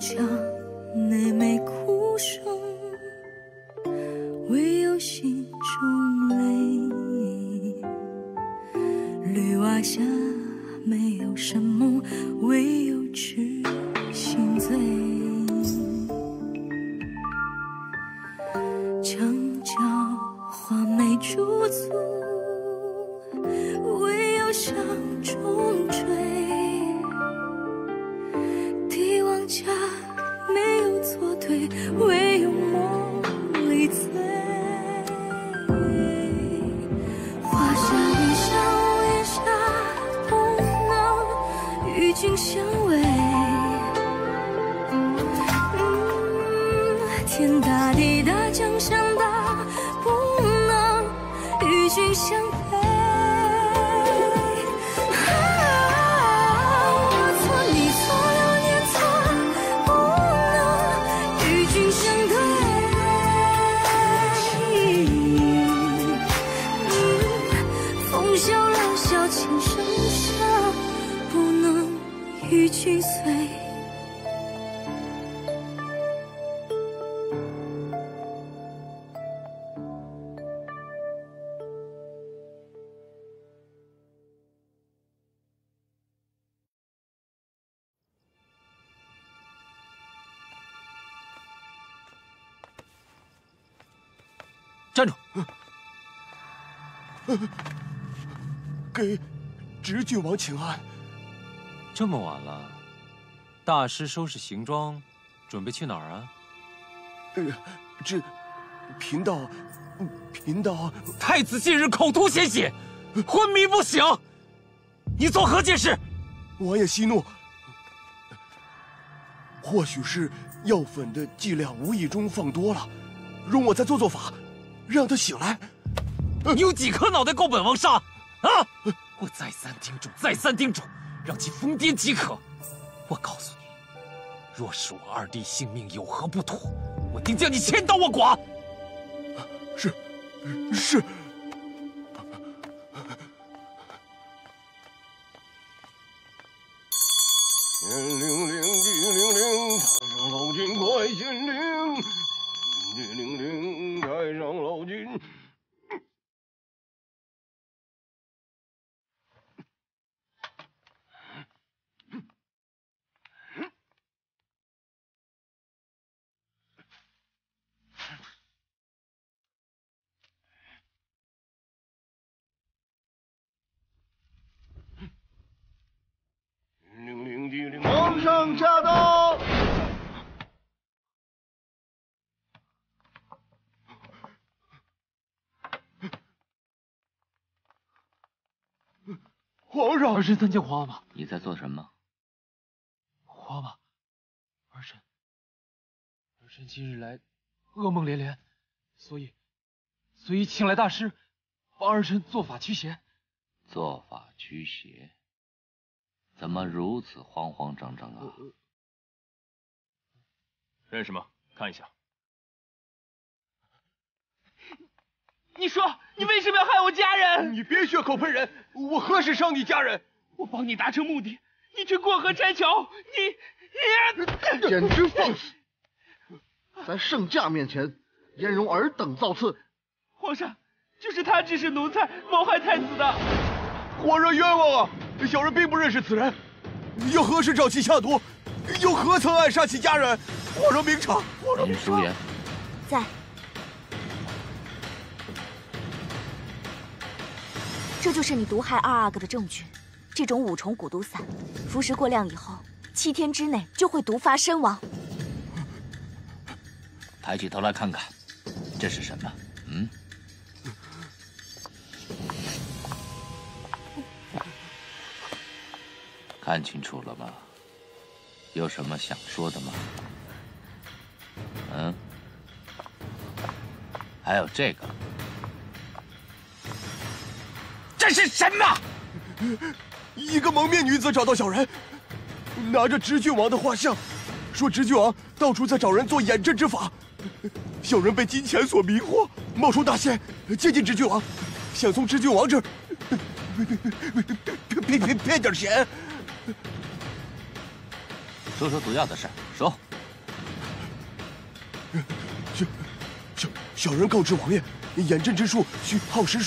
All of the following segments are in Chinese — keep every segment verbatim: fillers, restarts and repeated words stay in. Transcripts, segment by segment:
墙内没哭声，唯有心中泪。绿瓦下没有什么，唯有痴心醉。墙角花没驻足，唯有向中追。帝王家没有作对，唯有梦里醉。华夏雨下屋檐下，不能与君相偎。嗯，天大地大，江山大，不能与君相配。啊，我错你错，流年错，不能与君相对。嗯，风萧浪笑情深深，不能与君随。 站住！ 给直郡王请安。 这么晚了，大师收拾行装，准备去哪儿啊？ 呃，这贫道，贫道太子近日口吐鲜血，昏迷不醒，你作何解释？ 王爷息怒，或许是药粉的剂量无意中放多了，容我再做做法。让他醒来。 你有几颗脑袋够本王杀？啊！我再三叮嘱，再三叮嘱，让其疯癫即可。我告诉你，若是我二弟性命有何不妥，我定将你千刀万剐。 是，是。天灵灵，地灵灵，太上老君快显灵。地灵灵，太上老君。灵灵地灵，皇上驾到。皇上， 儿臣参见皇阿玛。 你在做什么？ 皇阿玛，儿臣，儿臣今日来，噩梦连连，所以，所以请来大师，帮儿臣做法驱邪。 做法驱邪？怎么如此慌慌张张啊？ 认识吗？看一下。 你说，你为什么要害我家人？ 你别血口喷人！我何时伤你家人？ 我帮你达成目的，你却过河拆桥，你你简直放肆！在圣驾面前焉容尔等造次？ 皇上，就是他指使奴才谋害太子的。 皇上冤枉啊！小人并不认识此人，又何时找其下毒？又何曾暗杀其家人？皇上明察！皇上明察！ 林淑媛在。这就是你毒害二阿哥的证据。这种五重蛊毒散，服食过量以后，七天之内就会毒发身亡。 抬起头来看看，这是什么？嗯？看清楚了吗？有什么想说的吗？嗯？还有这个。这是什么？ 一个蒙面女子找到小人，拿着直郡王的画像，说直郡王到处在找人做掩镇之法。小人被金钱所迷惑，冒充大仙接近直郡王，想从直郡王这儿骗骗骗点钱。 说说毒药的事，说。 小小小人告知王爷，眼阵之术需耗时。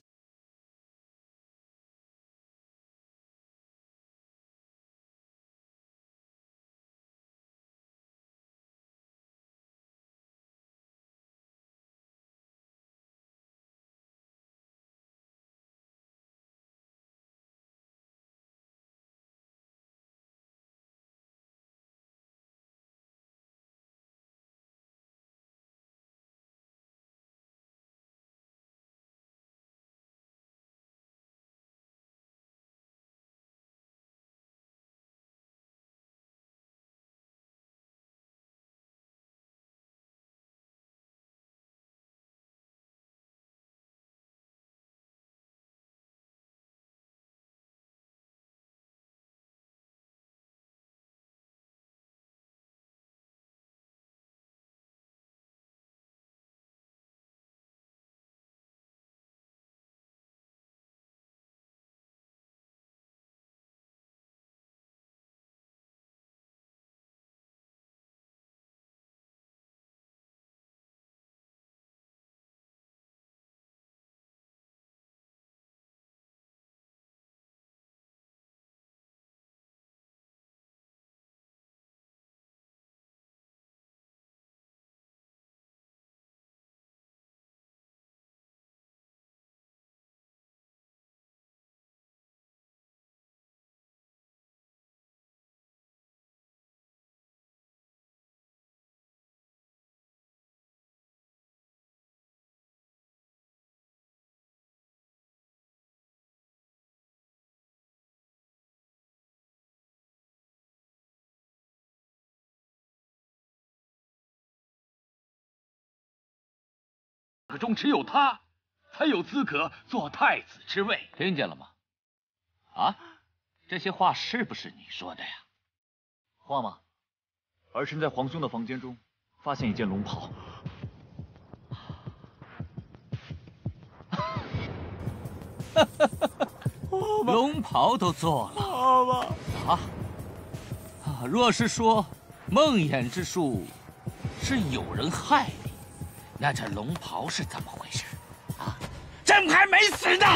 可中只有他，才有资格做太子之位。 听见了吗？啊，这些话是不是你说的呀？ 花妈，儿臣在皇兄的房间中发现一件龙袍。 龙袍都做了。 妈妈啊啊！若是说梦魇之术是有人害你，那这龙袍是怎么回事？啊，朕还没死呢！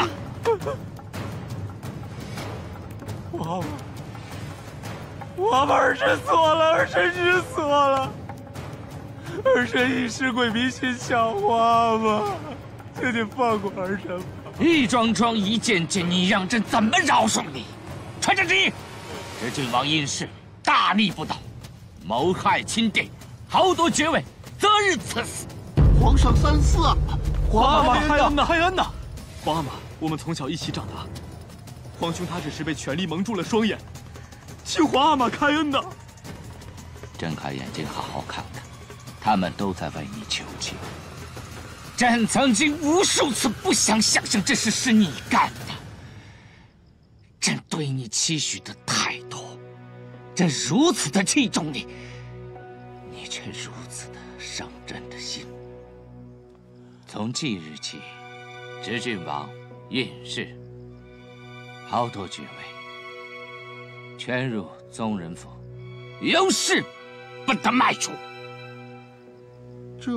妈妈，妈妈，儿臣错了，儿臣知错了，儿臣一时鬼迷心窍，妈妈，请你放过儿臣吧。 一桩桩一件件，你让朕怎么饶恕你？传朕旨意，执郡王因事大逆不道，谋害钦帝，豪夺爵位，择日赐死。 皇上三思啊！ 花妈开恩呐，开恩呐！花妈，我们从小一起长大，皇兄他只是被权力蒙住了双眼，请皇阿玛开恩呐！ 睁开眼睛好好看看，他们都在为你求情。朕曾经无数次不想想象这事是你干的，朕对你期许的太多，朕如此的器重你，你却如此的伤朕的心。从即日起，执郡王胤禑豪夺爵位，圈入宗人府，有事不得迈出。 这。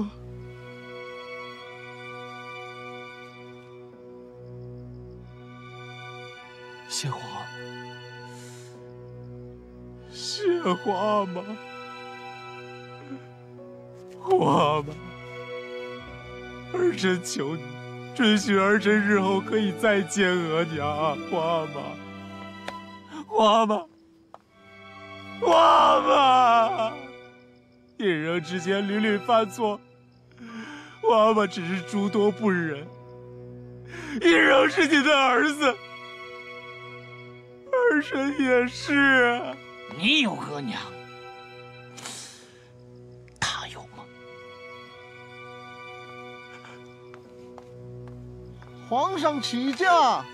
谢皇，谢皇妈，皇妈，儿臣求你，准许儿臣日后可以再见额娘，皇妈，皇妈，皇妈，胤禑之前屡屡犯错，皇妈只是诸多不仁，胤禑是你的儿子。 儿臣也是啊。 你有额娘，他有吗？ 皇上起驾。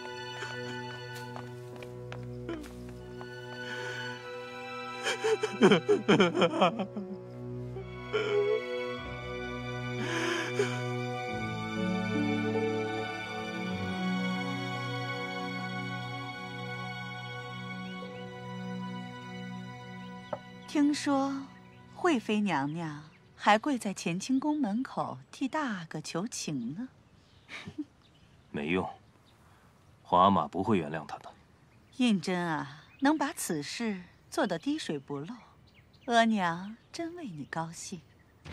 听说惠妃娘娘还跪在乾清宫门口替大阿哥求情呢。 没用，华马不会原谅他的。 胤禛啊，能把此事做得滴水不漏，额娘真为你高兴。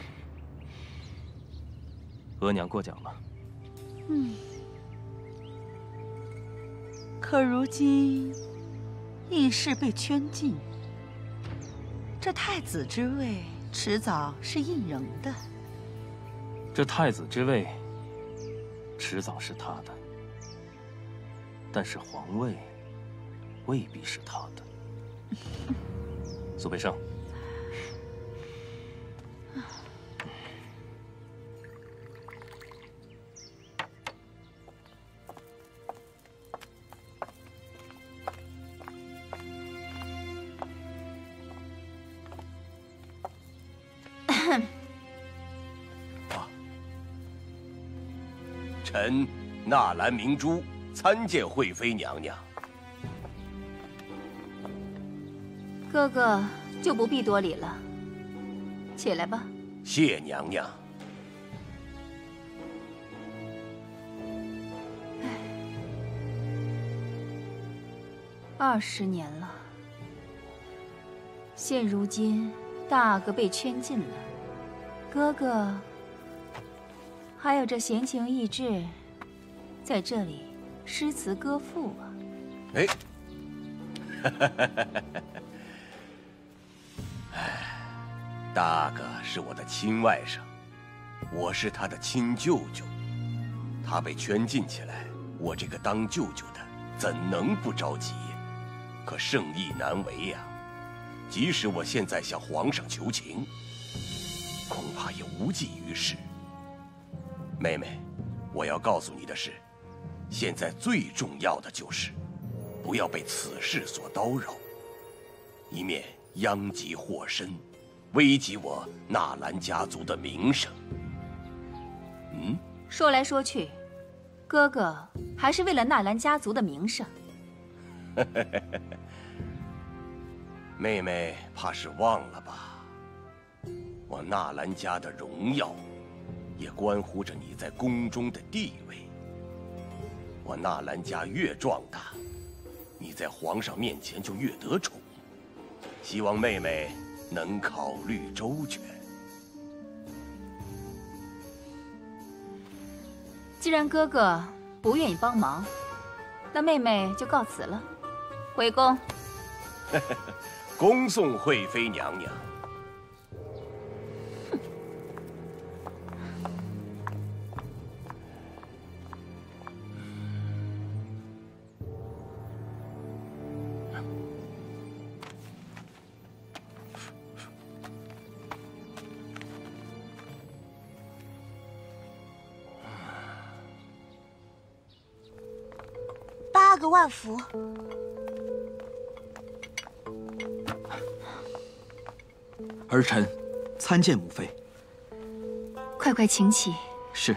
额娘过奖了。 嗯。可如今，胤氏被圈禁，这太子之位迟早是胤禛的。 这太子之位，迟早是他的，但是皇位未必是他的。苏培盛， 臣纳兰明珠参见惠妃娘娘。 哥哥就不必多礼了，起来吧。 谢娘娘。 二十年了，现如今大阿哥被圈禁了，哥哥还有这闲情逸致，在这里诗词歌赋啊！ 哎，哎，大阿哥是我的亲外甥，我是他的亲舅舅，他被圈禁起来，我这个当舅舅的怎能不着急？可圣意难违呀！即使我现在向皇上求情，恐怕也无济于事。妹妹，我要告诉你的是，现在最重要的就是不要被此事所叨扰，以免殃及祸身，危及我纳兰家族的名声。嗯， 说来说去，哥哥还是为了纳兰家族的名声。 妹妹怕是忘了吧？我纳兰家的荣耀，也关乎着你在宫中的地位。我纳兰家越壮大，你在皇上面前就越得宠。希望妹妹能考虑周全。 既然哥哥不愿意帮忙，那妹妹就告辞了，回宫。 恭送惠妃娘娘。 八个万福。 儿臣参见母妃。 快快请起。 是。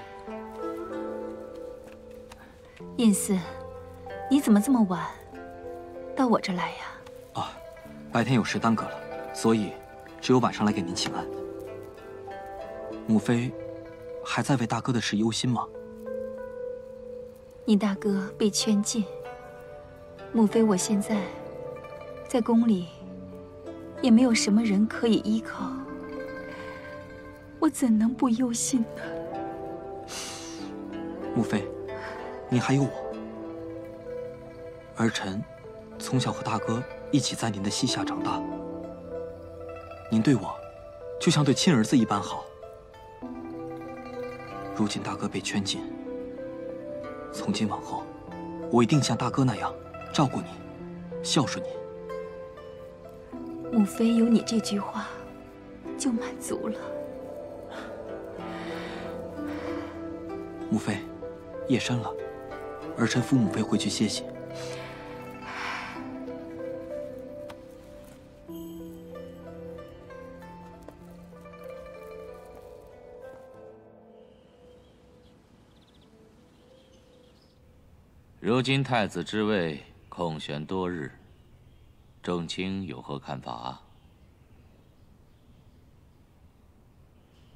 胤嗣，你怎么这么晚到我这来呀？ 啊，白天有事耽搁了，所以只有晚上来给您请安。母妃还在为大哥的事忧心吗？ 你大哥被圈禁，母妃我现在在宫里也没有什么人可以依靠，我怎能不忧心呢？ 母妃，您还有我。儿臣从小和大哥一起在您的膝下长大，您对我就像对亲儿子一般好。如今大哥被圈禁，从今往后，我一定像大哥那样照顾您，孝顺您。 母妃有你这句话，就满足了。 母妃，夜深了，儿臣扶母妃回去歇息。 如今太子之位空悬多日，正卿有何看法？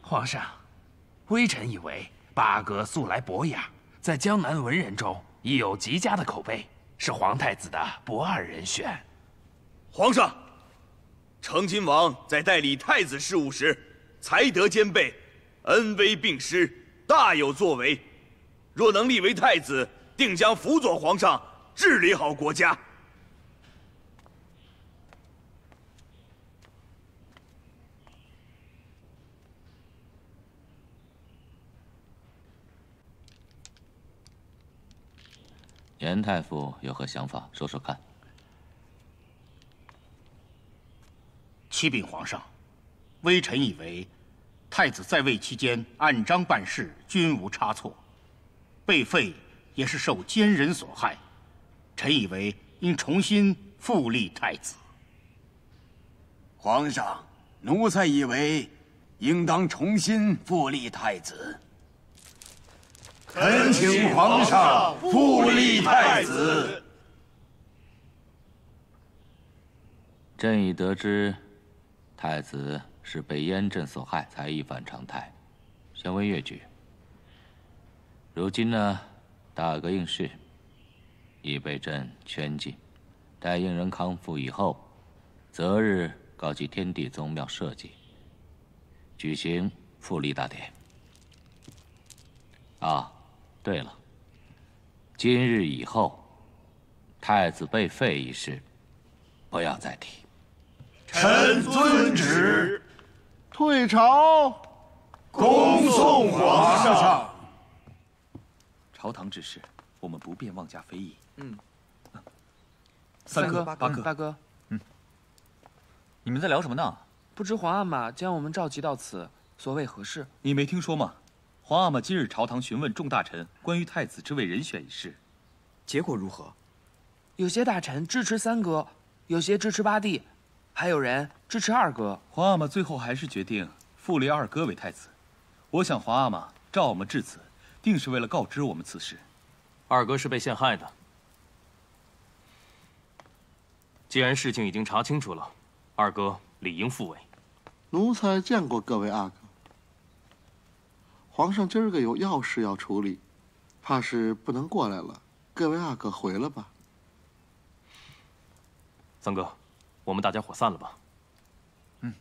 皇上，微臣以为八哥素来博雅，在江南文人中已有极佳的口碑，是皇太子的不二人选。 皇上，成亲王在代理太子事务时，才德兼备，恩威并施，大有作为。若能立为太子，定将辅佐皇上治理好国家。 严太傅有何想法？说说看。 启禀皇上，微臣以为，太子在位期间按章办事，均无差错，被废也是受奸人所害。臣以为应重新复立太子。 皇上，奴才以为应当重新复立太子。 恳请皇上复立太子。 朕已得知，太子是被燕震所害，才一反常态，宣威越举。如今呢，大哥应氏已被朕圈禁，待应人康复以后，择日告祭天地宗庙社稷，举行复立大典。啊，对了，今日以后，太子被废一事，不要再提。 臣遵旨。 退朝， 恭送皇上。 朝堂之事，我们不便妄加非议。 嗯。 三哥， 八哥，哥， 大哥， 嗯，你们在聊什么呢？ 不知皇阿玛将我们召集到此，所谓何事？ 你没听说吗？皇阿玛今日朝堂询问众大臣关于太子之位人选一事，结果如何？ 有些大臣支持三哥，有些支持八弟，还有人支持二哥。 皇阿玛最后还是决定复立二哥为太子。我想皇阿玛召我们至此，定是为了告知我们此事。 二哥是被陷害的。既然事情已经查清楚了，二哥理应复位。 奴才见过各位阿哥。皇上今儿个有要事要处理，怕是不能过来了。各位阿哥回了吧。 三哥，我们大家伙散了吧。 嗯。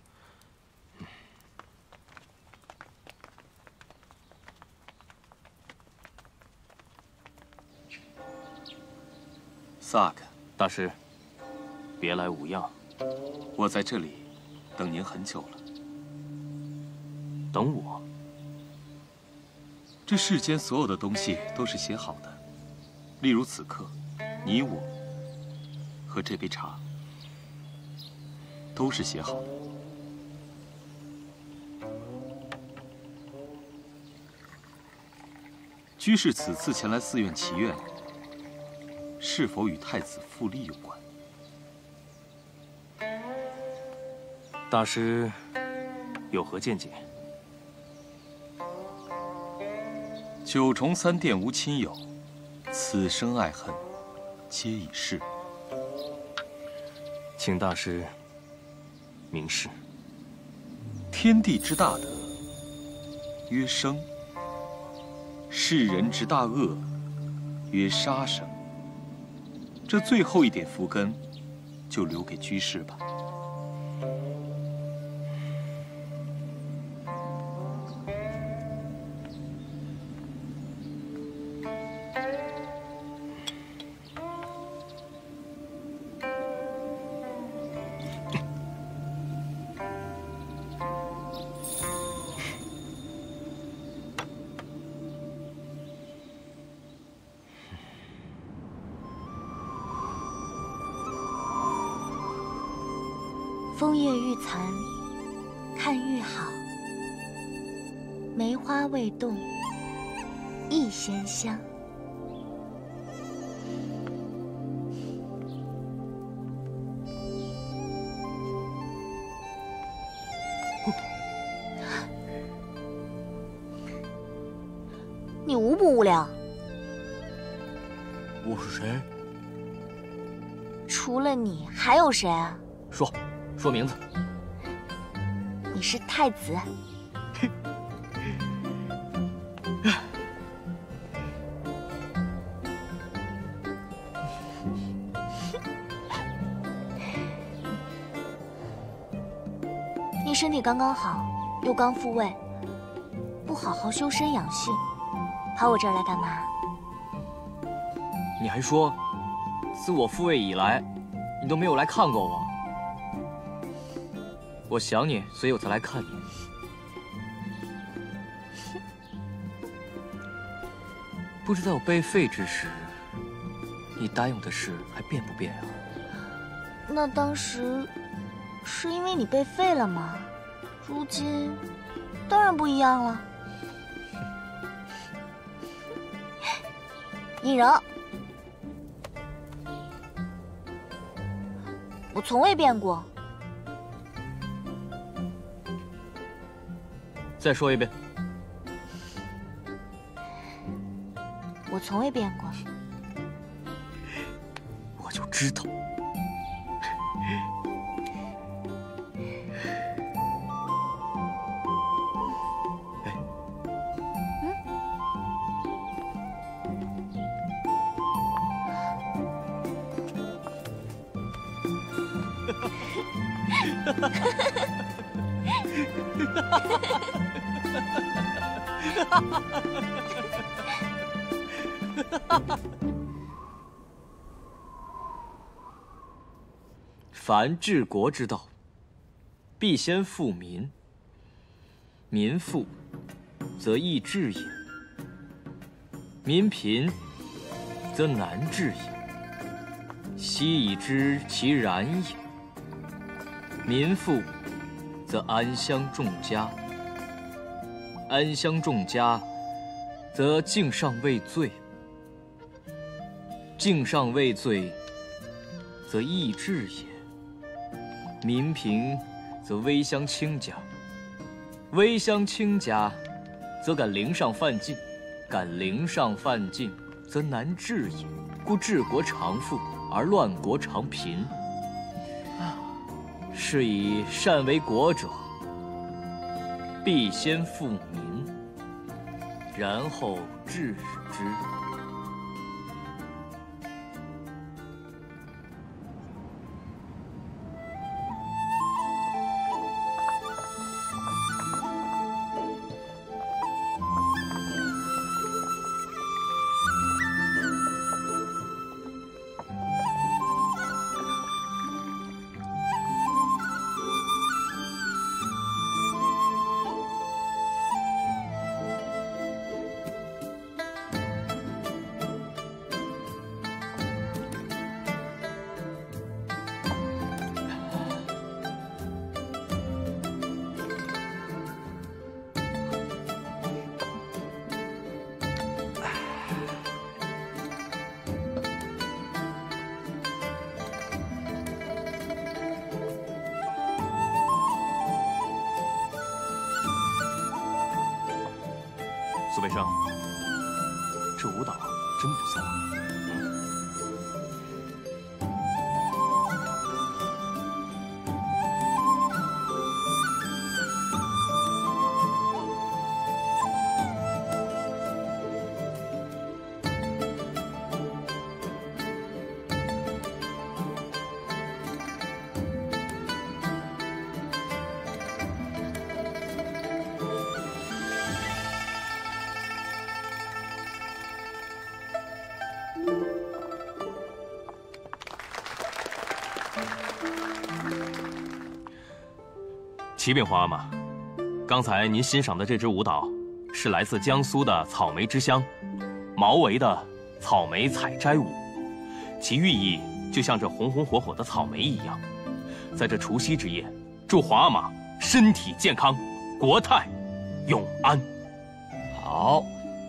萨克大师，别来无恙。 我在这里等您很久了。 等我？ 这世间所有的东西都是写好的，例如此刻，你我和这杯茶都是写好的。居士此次前来寺院祈愿，是否与太子复立有关？ 大师有何见解？ 九重三殿无亲友，此生爱恨，皆已逝。 请大师明示。 天地之大德，曰生；世人之大恶，曰杀生。这最后一点福根，就留给居士吧。 枫叶愈残，看愈好。梅花未动，亦嫌香。你无不无聊？ 我是谁？ 除了你，还有谁啊？ 说。说名字。 你是太子。 你身体刚刚好，又刚复位，不好好修身养性，跑我这儿来干嘛？ 你还说，自我复位以来，你都没有来看过我。我想你，所以我才来看你。不知在我被废之时，你答应我的事还变不变啊？ 那当时是因为你被废了吗？如今当然不一样了。尹柔，我从未变过。 再说一遍。 我从未变过。 我就知道。哎， 嗯。 凡治国之道，必先富民。民富，则易治也；民贫，则难治也。昔已知其然也。民富，则安乡重家；安乡重家，则敬上畏罪；敬上畏罪，则易治也。民贫，则危乡轻家；危乡轻家，则敢陵上犯禁；敢陵上犯禁，则难治也。故治国常富，而乱国常贫。是以善为国者，必先富民，然后治之。 苏培盛，这舞蹈真不错。启禀皇阿玛，刚才您欣赏的这支舞蹈是来自江苏的草莓之乡，毛维的草莓采摘舞，其寓意就像这红红火火的草莓一样。在这除夕之夜，祝皇阿玛身体健康，国泰永安。 好，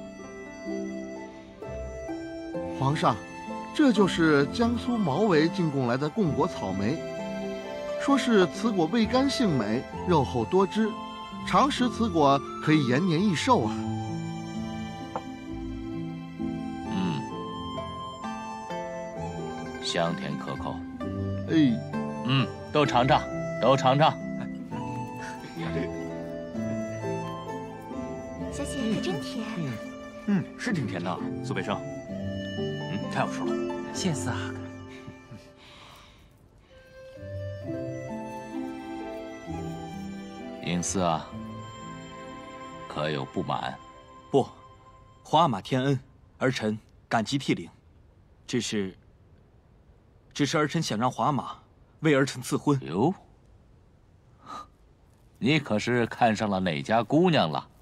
皇上，这就是江苏毛维进贡来的贡果草莓。说是此果味甘性美，肉厚多汁，常食此果可以延年益寿啊。 嗯，香甜可口。 哎， 嗯，都尝尝，都尝尝。 小雪可真甜。 嗯嗯，是挺甜的，苏培盛。嗯，太好吃了。 谢谢啊。 令司啊，可有不满？ 不，皇阿玛天恩，儿臣感激涕零。只是，只是儿臣想让皇阿玛为儿臣赐婚。 哟，你可是看上了哪家姑娘了？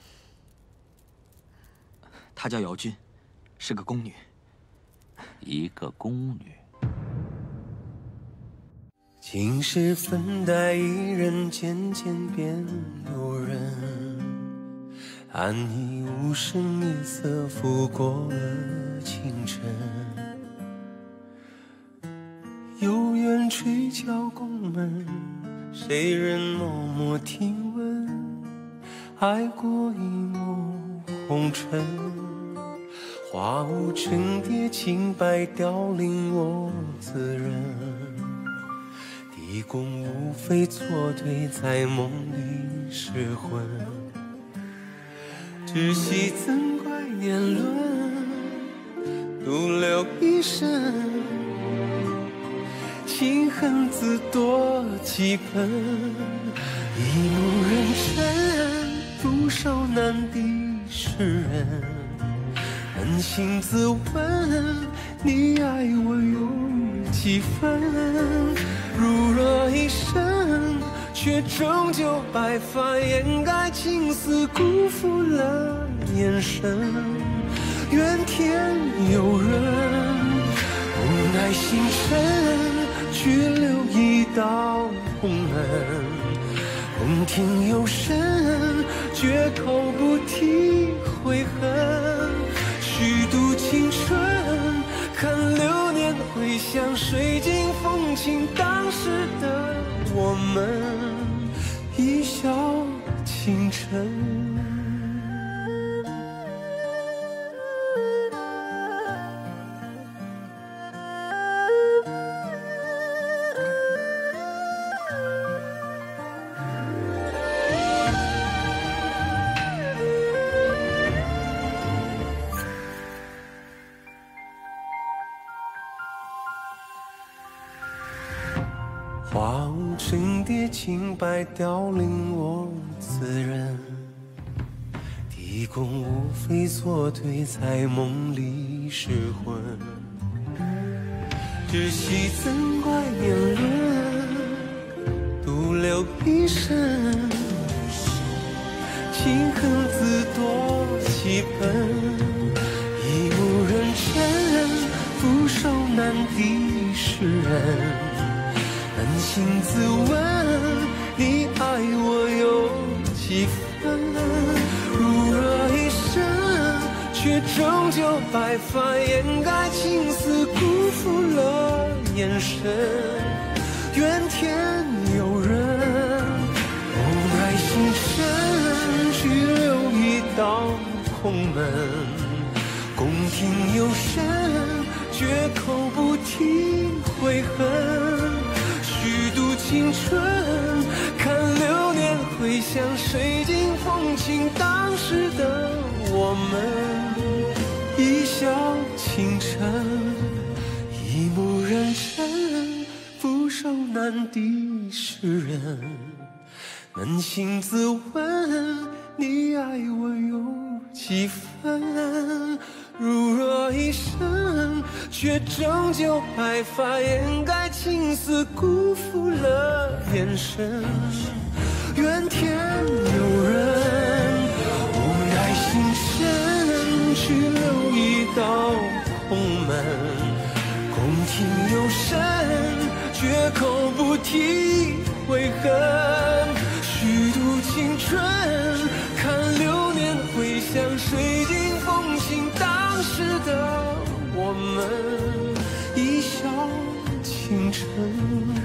她叫姚君，是个宫女。 一个宫女。 今时分待一人，渐渐变路人。安逸无声夜色拂过了清晨。有缘吹敲宫门，谁人默默听闻？爱过一抹红尘。花舞成蝶，清白凋零我自认。地宫无非错对，在梦里失魂。只惜怎怪年轮，独留一生。情恨自多几分，一目认真，独守难敌世人。扪心自问，你爱我有几分？如若一生，却终究白发掩盖青丝，辜负了眼神。怨天尤人，无奈星辰，去留一道空门。宫廷有声，绝口不提悔恨。虚度青春，看流年回响，水晶风情，当时的我们一笑倾城。花舞成蝶，清白凋零我自认。地宫无非错对，在梦里失魂。只惜怎怪年轮，独留一生。情恨自多几分，一无认真，俯首难敌世人。扪心自问，你爱我有几分？如若一生，却终究白发掩盖青丝，辜负了眼神。怨天尤人，无奈星辰，去留一道空门。宫廷有声，绝口不提悔恨。虚度青春，看流年回响，水晶风情，当时的我们一笑倾城。一目认真，俯首难敌世人。扪心自问，你爱我有几分？如若一生，却终究白发掩盖青丝，辜负了眼神。怨天尤人，无奈星辰，去留一道空门。宫廷有声，绝口不提悔恨。虚度青春，看流年回响，水晶风情，当时的我们一笑倾城。